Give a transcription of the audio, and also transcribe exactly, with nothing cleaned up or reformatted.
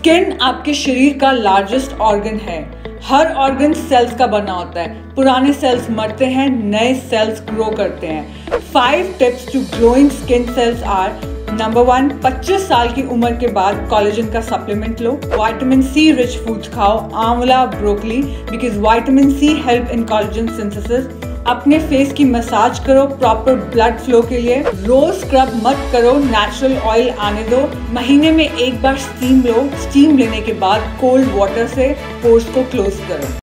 Skin आपके शरीर का लार्जेस्ट ऑर्गन है। हर ऑर्गन सेल्स का बना होता है। पुराने सेल्स मरते हैं, नए सेल्स ग्रो करते हैं। Five tips to growing skin cells are: number one, पच्चीस साल की उम्र के बाद कोलेजन का सप्लीमेंट लो। विटामिन सी रिच फूड्स खाओ, आंवला, broccoli, because vitamin C help in collagen synthesis. अपने फेस की मसाज करो प्रॉपर ब्लड फ्लो के लिए। रोज स्क्रब मत करो, नेचुरल ऑयल आने दो। महीने में एक बार स्टीम लो। स्टीम लेने के बाद कोल्ड वाटर से पोर्स को क्लोज करो।